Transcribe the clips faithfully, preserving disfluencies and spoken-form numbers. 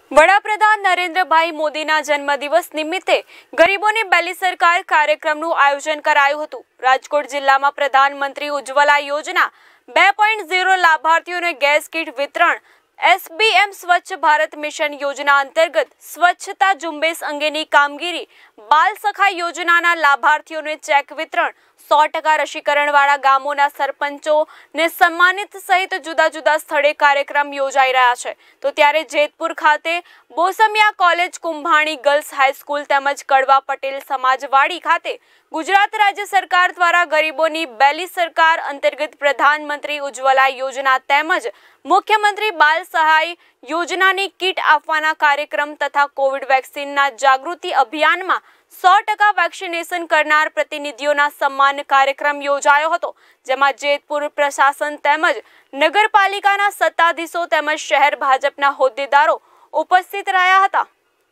વડાપ્રધાન નરેન્દ્રભાઈ મોદીના જન્મદિવસ નિમિત્તે ગરીબોને બેલી સરકાર કાર્યક્રમનું આયોજન કરાયું હતું। રાજકોટ જિલ્લામાં પ્રધાનમંત્રી ઉજ્જવલા યોજના બે પોઈન્ટ ઝીરો લાભાર્થીઓને ગેસ કીટ વિતરણ, એસબીએમ સ્વચ્છ ભારત મિશન યોજના અંતર્ગત સ્વચ્છતા ઝુંબેશ અંગેની કામગીરી, બાલ સખા યોજનાના લાભાર્થીઓને ચેક વિતરણ, સો ટકા રસીકરણ વાળા ગામોના સરપંચોને સન્માનિત સહિત જુદા જુદા સ્થળે કાર્યક્રમ યોજાઈ રહ્યા છે। તો ત્યારે જેતપુર ખાતે Bosamia college, Kumbhani girls high school તેમજ કડવા પટેલ સમાજવાડી ખાતે ગુજરાત રાજ્ય સરકાર દ્વારા ગરીબોની બેલી સરકાર અંતર્ગત પ્રધાનમંત્રી ઉજ્જવલા યોજના તેમજ મુખ્યમંત્રી બાલ સહાય યોજનાની કીટ આપવાના કાર્યક્રમ તથા કોવિડ વેક્સિનના જાગૃતિ અભિયાનમાં સો ટકા વેક્સિનેશન કરનાર પ્રતિનિધિઓના સન્માન કાર્યક્રમ યોજાયો હતો, જેમાં જેતપુર પ્રશાસન તેમજ નગરપાલિકાના સત્તાધીશો તેમજ શહેર ભાજપના હોદ્દેદારો ઉપસ્થિત રહ્યા હતા।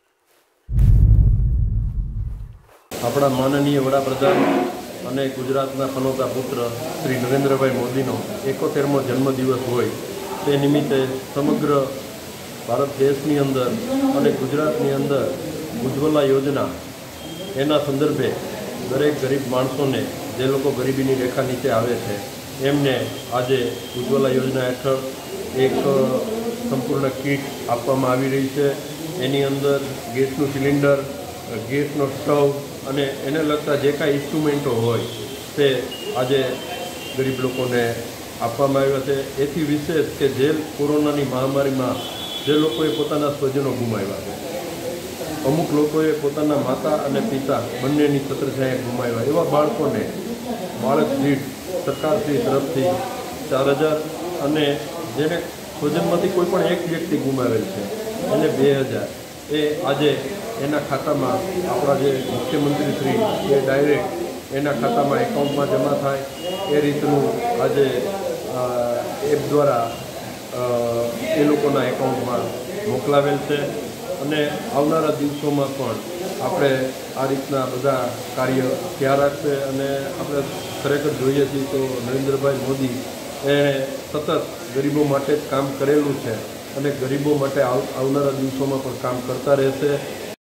આપણા માનનીય વડાપ્રધાન અને ગુજરાતના પનોતા પુત્ર શ્રી નરેન્દ્રભાઈ મોદીનો એકોતેરમો જન્મદિવસ હોય તે નિમિત્તે સમગ્ર ભારત દેશની અંદર અને ગુજરાતની અંદર ઉજ્જવલા યોજના એના સંદર્ભે દરેક ગરીબ માણસોને જે લોકો ગરીબીની રેખા નીચે આવે છે એમને આજે ઉજ્જવલા યોજના હેઠળ એક સંપૂર્ણ કીટ આપવામાં આવી રહી છે। એની અંદર ગેસનું સિલિન્ડર, ગેસનો સ્ટવ અને એને લગતા જે કાંઈ ઇન્સ્ટ્રુમેન્ટો હોય તે આજે ગરીબ લોકોને આપવામાં આવ્યા છે। એથી વિશેષ કે જે કોરોનાની મહામારીમાં જે લોકોએ પોતાના સ્વજનો ગુમાવ્યા છે, અમુક લોકોએ પોતાના માતા અને પિતા બંનેની છત્રછાયા ગુમાવ્યા, એવા બાળકોને બાળક દીઠ સરકારશ્રી તરફથી ચાર હજાર અને જેને સ્વજનમાંથી કોઈ પણ એક વ્યક્તિ ગુમાવેલ છે એને બે હજાર એ આજે એના ખાતામાં આપણા જે મુખ્યમંત્રી શ્રી એ ડાયરેક્ટ એના ખાતામાં એકાઉન્ટમાં જમા થાય એ રીતનું આજે એપ દ્વારા એ લોકોના એકાઉન્ટમાં મોકલાવેલ છે। અને આવનારા દિવસોમાં પણ આપણે આ રીતના બધા કાર્ય થયા રાખશે અને આપણે ખરેખર જોઈએ છીએ તો નરેન્દ્રભાઈ મોદી એ સતત ગરીબો માટે જ કામ કરેલું છે અને ગરીબો માટે આવનારા દિવસોમાં પણ કામ કરતા રહેશે।